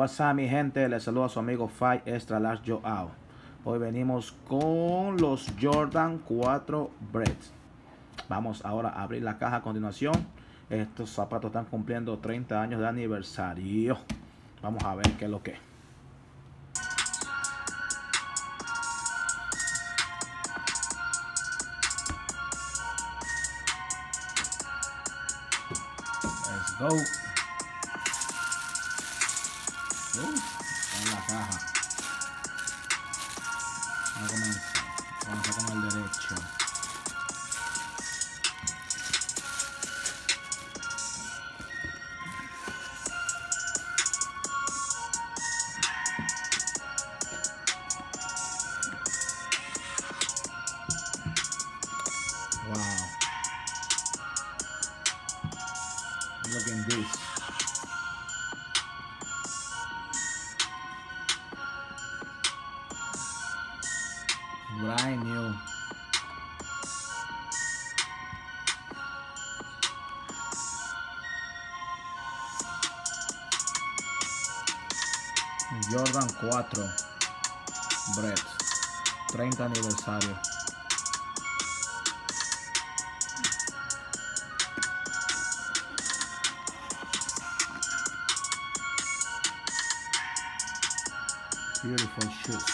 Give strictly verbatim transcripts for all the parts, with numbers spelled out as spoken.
What's up, mi gente, les saludo a su amigo Five Extra Large Joao. Hoy venimos con los Jordan cuatro Breads. Vamos ahora a abrir la caja a continuación. Estos zapatos están cumpliendo treinta años de aniversario. Vamos a ver qué es lo que es. Let's go. Uh, en la caja. Vamos a comenzar. Vamos a con el derecho. Wow. Look at this. Brand new. Jordan cuatro Breads, treinta aniversario. Beautiful shoes.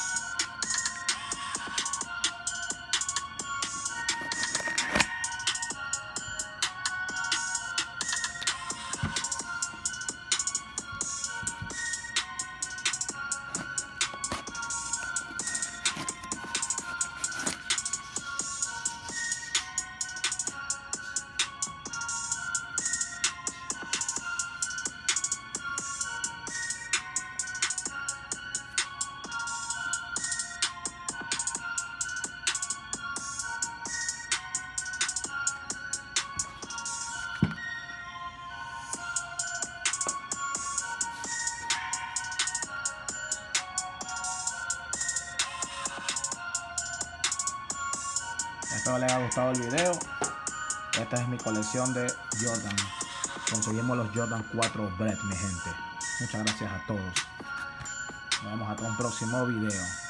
Espero les haya gustado el video. Esta es mi colección de Jordan. Conseguimos los Jordan cuatro Bread, mi gente. Muchas gracias a todos. Nos vemos hasta un próximo video.